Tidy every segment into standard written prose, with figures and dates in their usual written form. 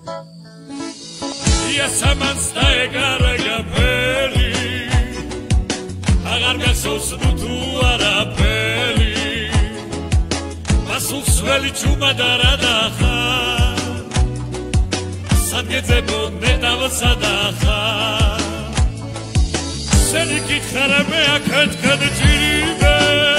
იასამანს დაეგარაგა ფერი აღარ გასოს თუ არაფერი მასულს ველი ჩუმა და რა დახარ სადგეძებო ნეტავსა დახარ სენი კითხარა მე აქეთქად ჭირიბე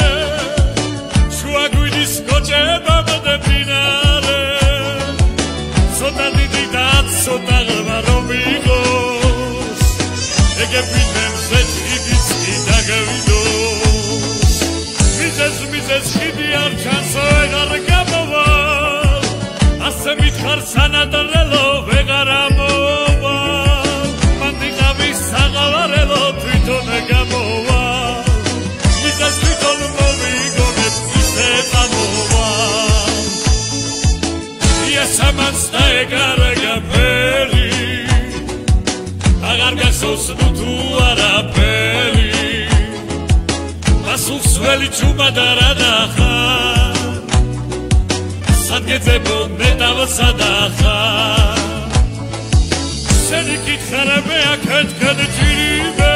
შუა გვიდის კოჭება მოდეფინარე ცოტა დიდი და ცოტა ღრმა რომ იყოს ეგებინემზე ჭიდიც კი დაგავიდოს მიზეს ხიდი არ ჩანს ვეღარ გამოვალ ასე მითხარ სანადრელო ვეღარ ამოვალ მანდიყავი საღავარელო თვითონ გამოვალ მიზეს თვითონ მოვიგონებ ისე წამოვალ იასამანს დაეგარაგა ფერი აღარ გასოს თუ არაფერი მასულს ველი ჩუმა და რა დახარ სადგეძებო ნეტავსა დახარ სენი კითხარა მე აქეთქად ჭირიბე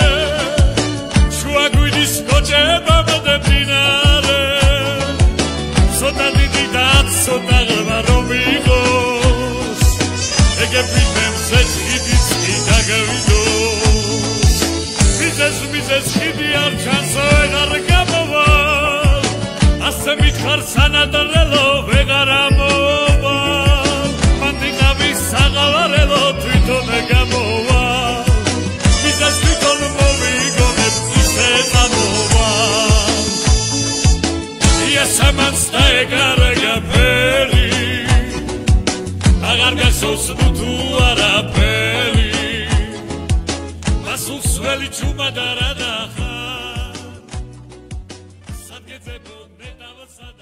შუა გვიდის კოჭება მოდეფინარე ცოტა დიდი და ცოტა ღრმა რომ იყოს ეგებინემზე ჭიდიც კი დაგავიდოს მიზეს ხიდი არ ჩანს ვეღარ გამოვალ ასე მითხარ სანადრელო ვეღარ ამოვალ მანდიყავი საღავარელო თვითონ გამოვალ მიზეს თვითონ მოვიგონებ ისე წამოვალ იასამანს დაეგარაგა ფერი აღარ გასოს თუ არაფერი მასულს ველი ჩუმა და რა დახარ სადგეძებო ნეტავსა